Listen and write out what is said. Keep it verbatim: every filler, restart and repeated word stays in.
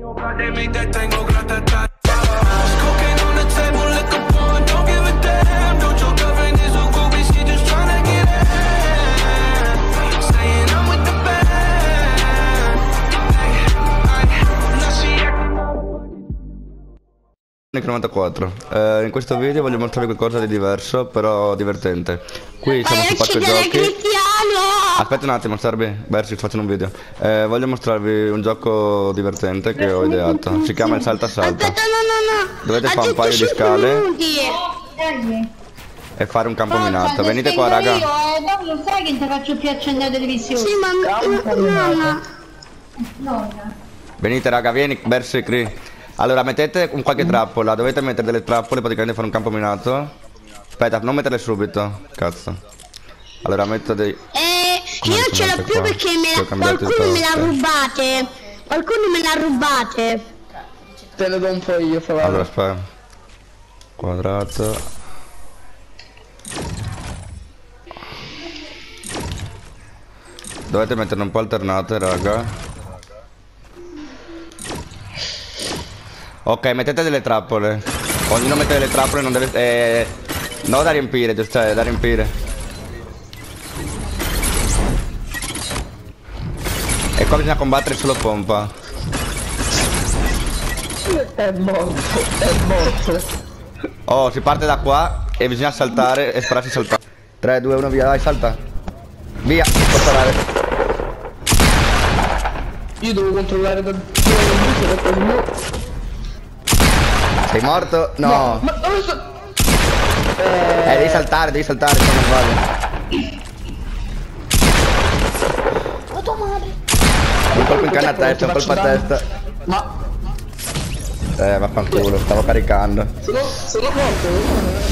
novantaquattro. Eh, in questo video voglio mostrarvi qualcosa di diverso, però divertente. Qui siamo su Parco Giochi. Aspetta un attimo, Starby, Bersi, faccio un video. Eh, voglio mostrarvi un gioco divertente che ho ideato. Si chiama il salta salta. Aspetta, no, no, no. Dovete fare un paio di scale e fare un campo minato. Venite qua, raga. Io, eh, non sai che ti faccio più accendere la televisione. Sì, ma nonna. Nonna. Venite, raga, vieni, Bersi, Cri. Allora mettete un qualche trappola, dovete mettere delle trappole, praticamente fare un campo minato. Aspetta, non metterle subito, cazzo. Allora metto dei... Eh, io ce l'ho più perché me la... qualcuno me l'ha rubate. Qualcuno me l'ha rubate. Te lo do un po' io, favore. Allora aspetta. Quadrato. Dovete metterle un po' alternate, raga. Ok, mettete delle trappole. Ognuno mette delle trappole, non deve... Eh, no da riempire, giusto, cioè, da riempire. E qua bisogna combattere solo pompa. È morto, è morto. Oh, si parte da qua e bisogna saltare e spararsi saltare. tre, due, uno, via, dai, salta. Via, può sparare. Io devo controllare da... Sei morto? No. no ma dove sto... Eh... eh, devi saltare, devi saltare, se non vale. Oh, tua madre. Un colpo in canna a testa, un colpo a testa. Ma... Eh, vaffanculo, stavo caricando. Sono, sono morto.